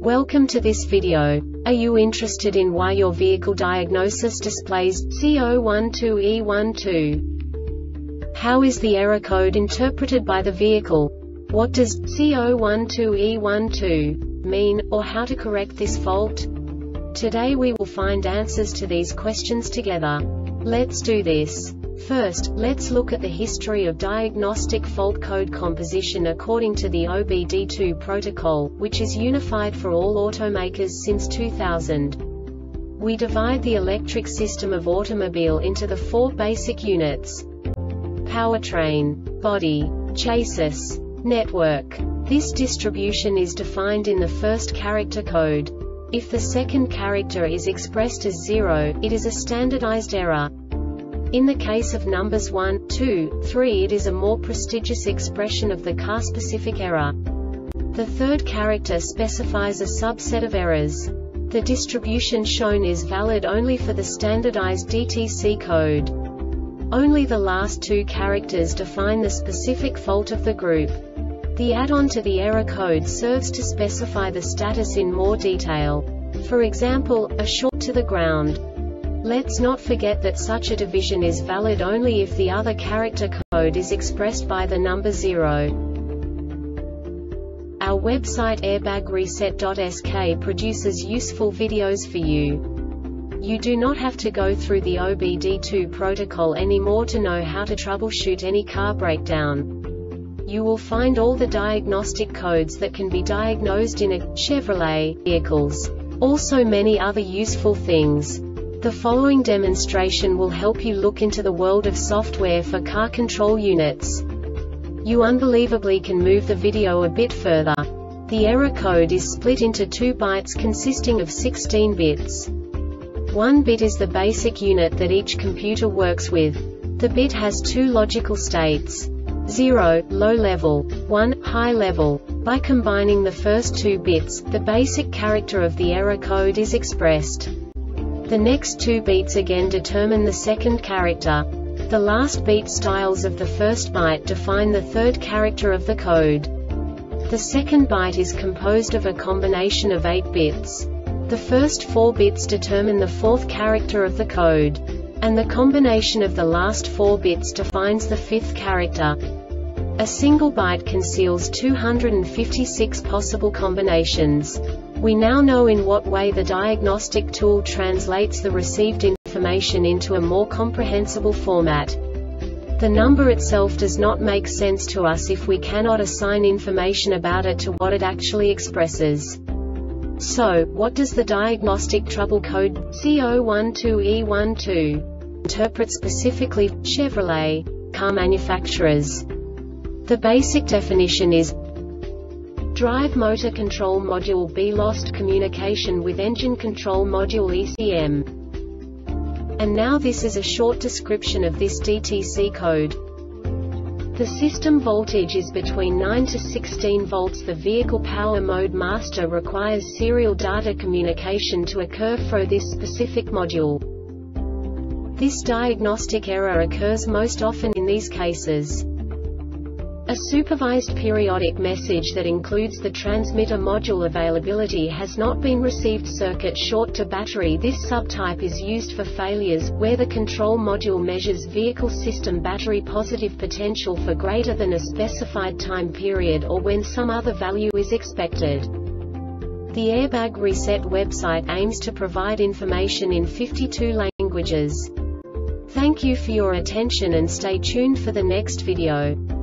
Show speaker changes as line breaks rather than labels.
Welcome to this video. Are you interested in why your vehicle diagnosis displays C012E12? How is the error code interpreted by the vehicle? What does C012E12 mean, or how to correct this fault? Today we will find answers to these questions together. Let's do this. First, let's look at the history of diagnostic fault code composition according to the OBD2 protocol, which is unified for all automakers since 2000. We divide the electric system of automobile into the four basic units: powertrain, body, chassis, network. This distribution is defined in the first character code. If the second character is expressed as 0, it is a standardized error. In the case of numbers 1, 2, 3, it is a more prestigious expression of the car-specific error. The third character specifies a subset of errors. The distribution shown is valid only for the standardized DTC code. Only the last two characters define the specific fault of the group. The add-on to the error code serves to specify the status in more detail. For example, a short to the ground. Let's not forget that such a division is valid only if the other character code is expressed by the number 0. Our website airbagreset.sk produces useful videos for you. You do not have to go through the OBD2 protocol anymore to know how to troubleshoot any car breakdown. You will find all the diagnostic codes that can be diagnosed in a Chevrolet vehicles. Also many other useful things. The following demonstration will help you look into the world of software for car control units. You unbelievably can move the video a bit further. The error code is split into 2 bytes consisting of 16 bits. 1 bit is the basic unit that each computer works with. The bit has 2 logical states: 0, low level, 1, high level. By combining the first 2 bits, the basic character of the error code is expressed. The next 2 beats again determine the second character. The last beat styles of the first byte define the third character of the code. The second byte is composed of a combination of 8 bits. The first 4 bits determine the fourth character of the code. And the combination of the last 4 bits defines the fifth character. A single byte conceals 256 possible combinations. We now know in what way the diagnostic tool translates the received information into a more comprehensible format. The number itself does not make sense to us if we cannot assign information about it to what it actually expresses. So, what does the diagnostic trouble code C012E12 interpret specifically for Chevrolet car manufacturers? The basic definition is: Drive Motor Control Module B lost communication with Engine Control Module ECM. And now this is a short description of this DTC code. The system voltage is between 9 to 16 volts. The vehicle power mode master requires serial data communication to occur for this specific module. This diagnostic error occurs most often in these cases: a supervised periodic message that includes the transmitter module availability has not been received. Circuit short to battery. This subtype is used for failures where the control module measures vehicle system battery positive potential for greater than a specified time period or when some other value is expected. The Airbag Reset website aims to provide information in 52 languages. Thank you for your attention and stay tuned for the next video.